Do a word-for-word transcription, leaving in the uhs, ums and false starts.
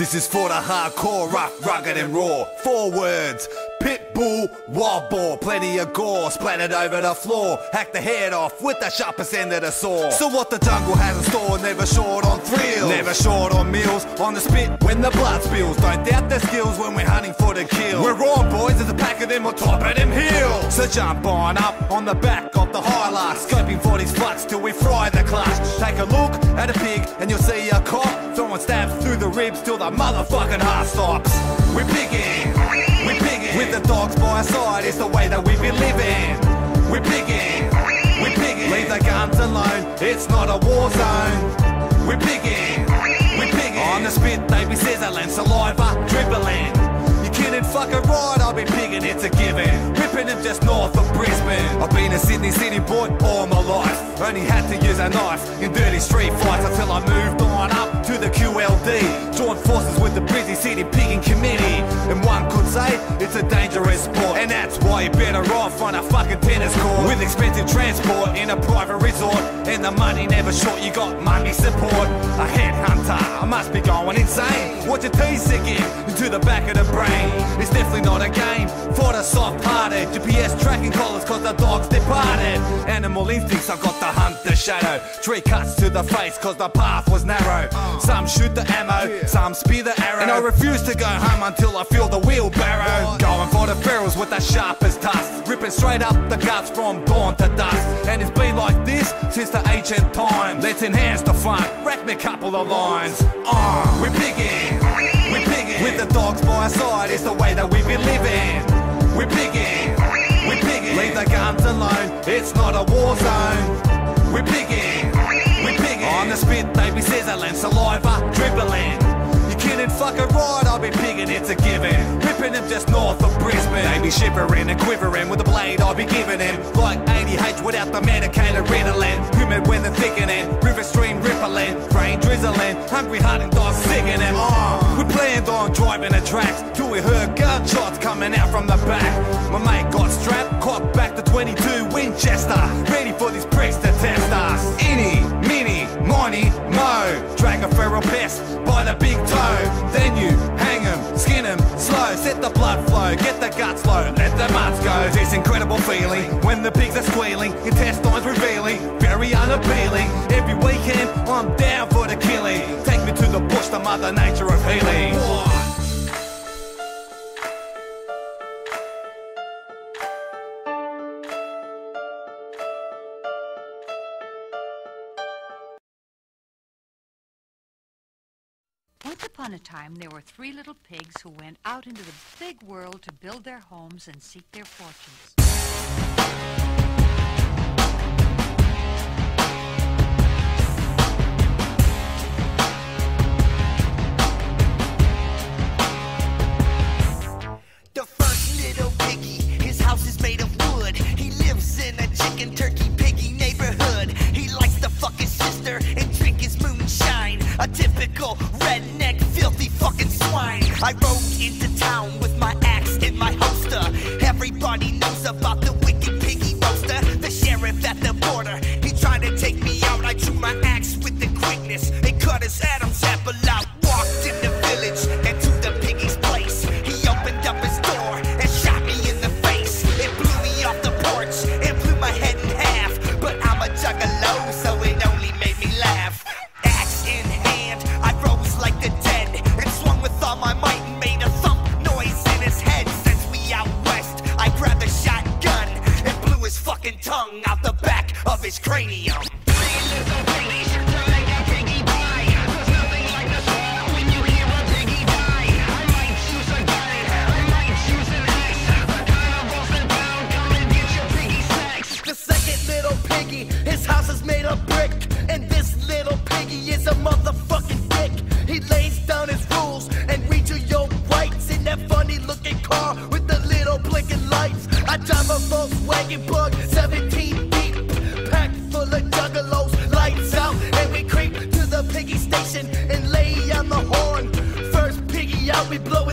This is for the hardcore, rough, rugged and raw. Four words: Pitbull, wild boar, plenty of gore splattered over the floor. Hack the head off with the sharpest end of the saw. So what the jungle has in store, never short on thrills, never short on meals, on the spit when the blood spills. Don't doubt their skills when we're hunting for the kill. We're on, boys, there's a pack of them on top of them hills. So jump on up on the back of the Hilux, scoping for these flux till we fry the clutch. Take a look at a pig and you'll see a cop throwing stabs through the ribs till the motherfucking heart stops. We're pigging, we're pigging, with the dogs by our side is the way that we've been living. We're pigging, we're pigging, leave the guns alone, it's not a war zone. We're pigging, we're pigging, on the spit they be sizzling, saliva dribbling. You kidding, fucking right, I'll be pigging, it's a given. Ripping them just north of Brisbane. I've been a Sydney city boy all my life, only had to use a knife in dirty street fights until I moved on up to the Q L D. Joined forces with the Brizzy City Pigging Committee, and one could say it's a dangerous sport, and that's why you better off on a fucking tennis court with expensive transport in a private resort, and the money never short, you got money support. A headhunter, I must be going insane. Watch your teeth sink in into the back of the brain. It's definitely not a game for the soft-hearted. G P S tracking collars cause the dogs departed. Animal instincts, I got the hunt the shadow. Tree cuts to the face cause the path was narrow. Some shoot the ammo, some spear the arrow, and I refuse to go home until I feel the wheelbarrow. Going for the ferals with the sharpest tusks, ripping straight up the guts from dawn to dusk. And it's been like this since the ancient times. Let's enhance the fun, rack me a couple of lines. uh, We're pigging, we're pigging, with the dogs by our side is the way that we've been living. We're pigging, we're pigging, leave the guns alone, it's not a war zone. We're pigging, we're pigging, on the spit they be sizzling, saliva dribbling. You kidding, fucking right, I'll be pigging, it's a given. Ripping them just north of Brisbane. They be shivering and quivering with the blade I'll be giving them, like A D H without the medicated Ritalin. Humid weather thickening, river stream rippling, rain drizzling, hungry hunting dogs sicking them. Oh, we planned on driving the tracks till we heard gunshots coming out from the back. My mate got strapped, cocked back to twenty-two Winchester, ready for these pricks to test us. Inny, mini, miny, mo, drag a feral pest by the big toe. Then you hang him, skin him, slow, set the blood flow, get the guts low, let the mutts go. This incredible feeling when the pigs are squealing, intestines revealing, very unappealing. Every weekend I'm down for the killing. Take me to the bush, the mother nature of healing. Once upon a time, there were three little pigs who went out into the big world to build their homes and seek their fortunes. The first little piggy, his house is made of wood. He lives in a chicken turkey piggy neighborhood. He likes to fuck his sister and drink his moonshine. A typical redneck, filthy fucking swine. I rode into town with my axe in my holster. Everybody knows about the wicked piggy roaster. The sheriff at the border, he tried to take me out. I drew my axe with the quickness and cut his Adam's apple out. Walked in the village and to the piggy's place. He opened up his door and shot me in the face. It blew me off the porch and blew my head in half. But I'm a juggalo, so it only made me laugh. Axe in hand, I rose like the dead and swung with all my might and made a thump noise in his head. Since we out west, I grabbed a shotgun and blew his fucking tongue out the back of his cranium. Three little piggies to make a piggy pie. There's nothing like the sound when you hear a piggy die. I might choose a gun, I might choose an axe. The carnival's in town, come and get your piggy sex. The second little piggy, his house is made of brick, and this little piggy is a motherfucking dick. He lays down his rules and reads you your rights in that funny looking car with the little blinking lights. I drive a Volkswagen Bug seventeen deep, packed full of juggalos, lights out, and we creep to the piggy station and lay on the horn. First piggy out, we blow